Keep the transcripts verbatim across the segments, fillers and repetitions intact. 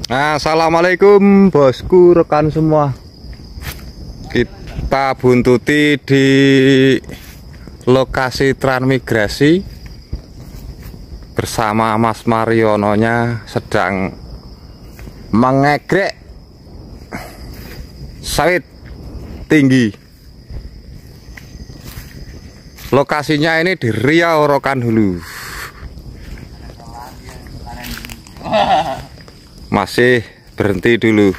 Assalamualaikum bosku, rekan semua. Kita buntuti di lokasi transmigrasi bersama Mas Mariononya sedang mengegrek sawit tinggi. Lokasinya ini di Riau Rokan Hulu. Masih berhenti dulu.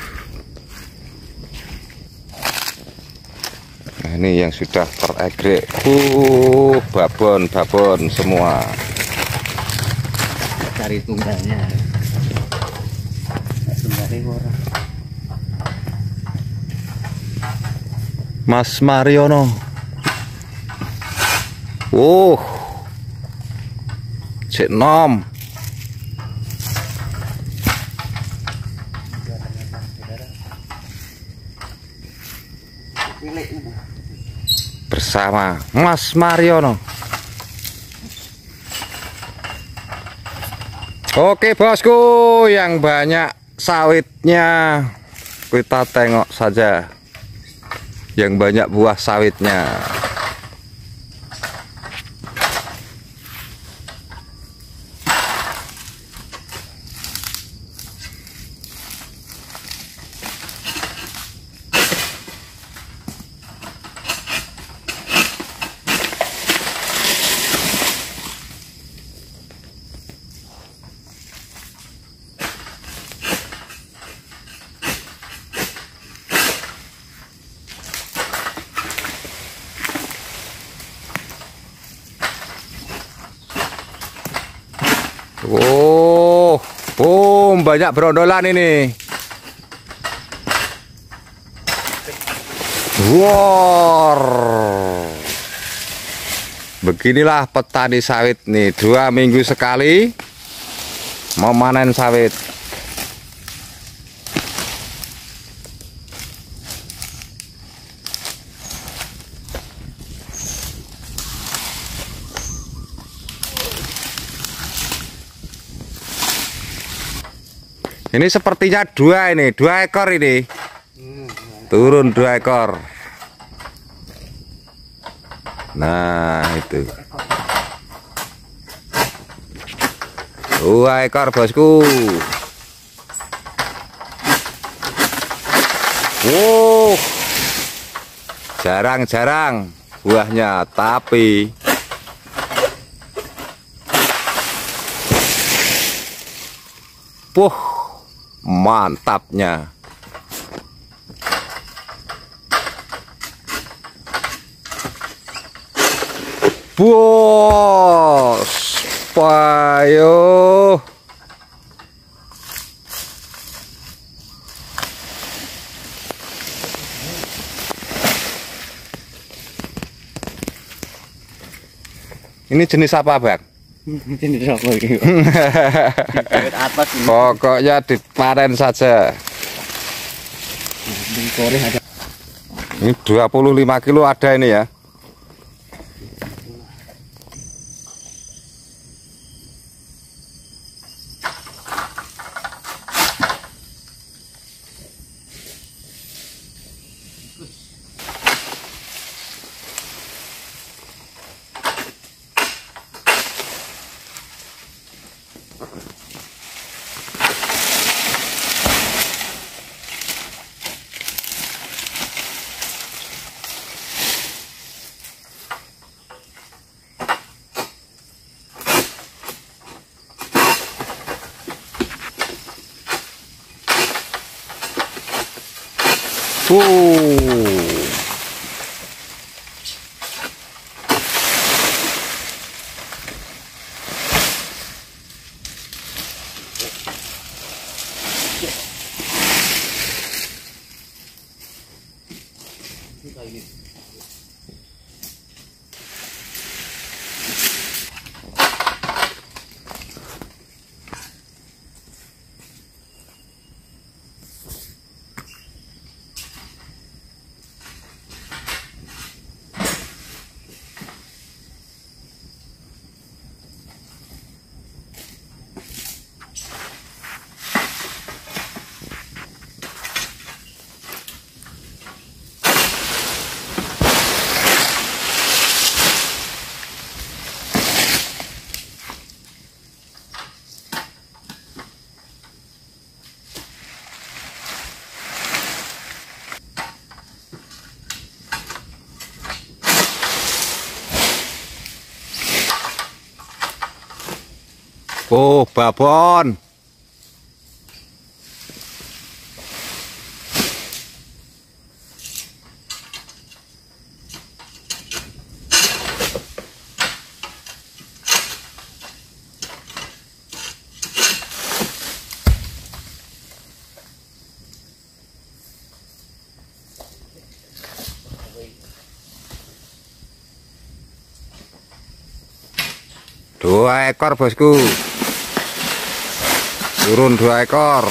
Nah, ini yang sudah teregrek. Uh, babon, babon semua. Cari tunggalnya. Tunggalnya orang. Mas Mariono. Uh, cek nom. Bersama Mas Mariono. Oke bosku, yang banyak sawitnya kita tengok saja, yang banyak buah sawitnya. Oh, oh, banyak berondolan ini. Wow, beginilah petani sawit nih, dua minggu sekali memanen sawit. Ini sepertinya dua ini, dua ekor ini. Turun dua ekor. Nah, itu. Dua ekor, bosku. Wow. Jarang-jarang buahnya, tapi puh, mantapnya. Bos, payo. Ini jenis apa, Bang? Jenis apa ini? Atas ini. Pokoknya dipanen saja. Ini dua puluh lima kilo ada ini ya. Uh. Oh, babon. Dua ekor bosku, turun dua ekor.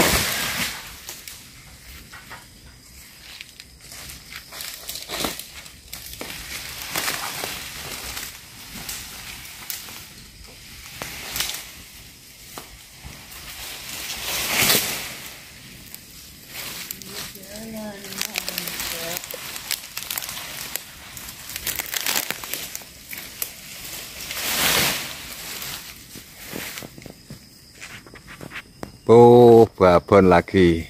Oh, babon lagi.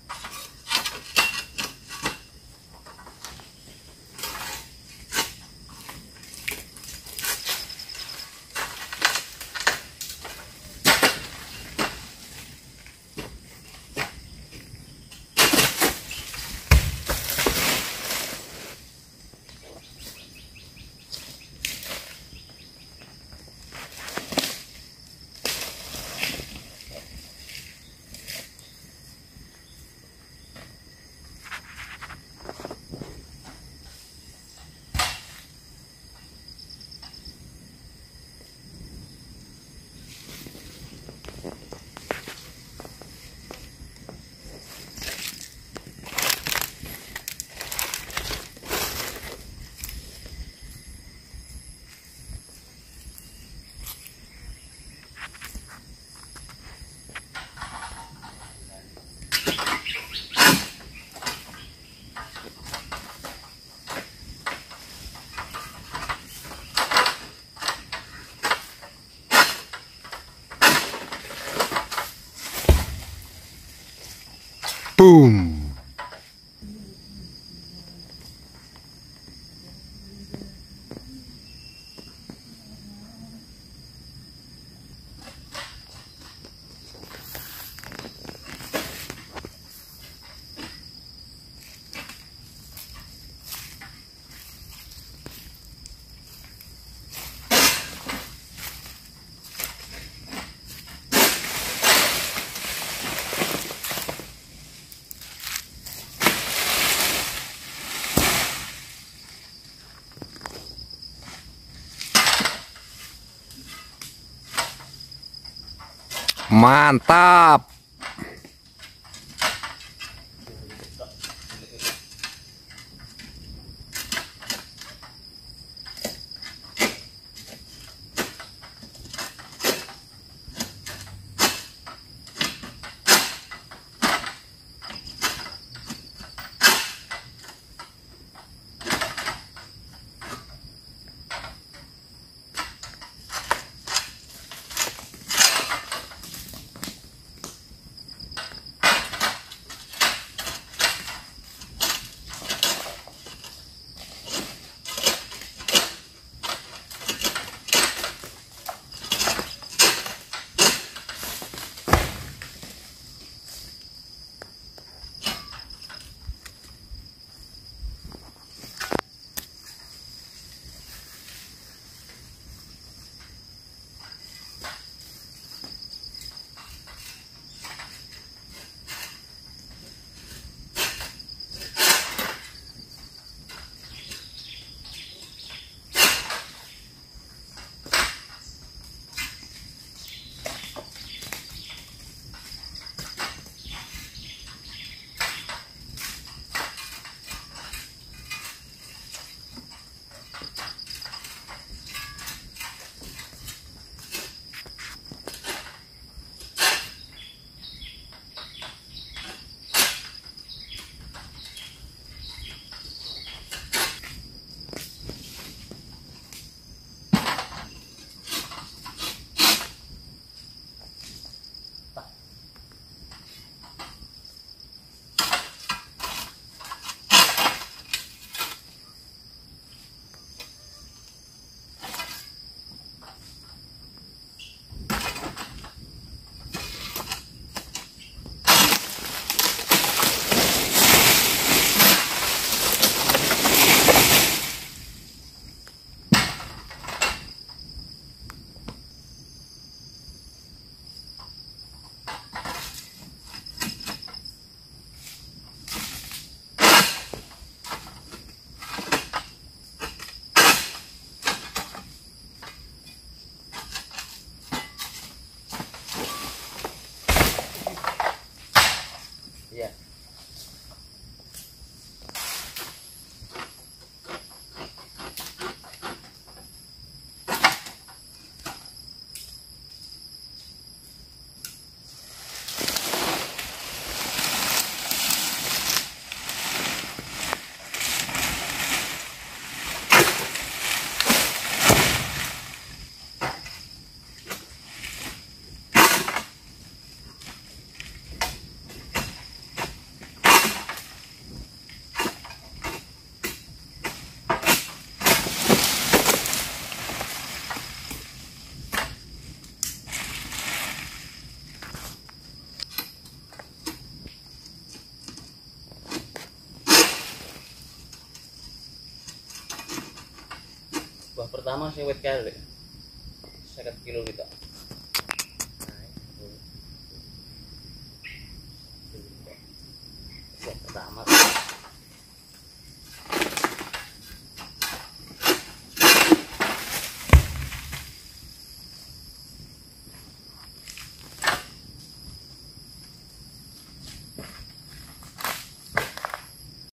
Boom. Mantap. Iya. Buah pertama sih wet kali. Sekitar kilo gitu.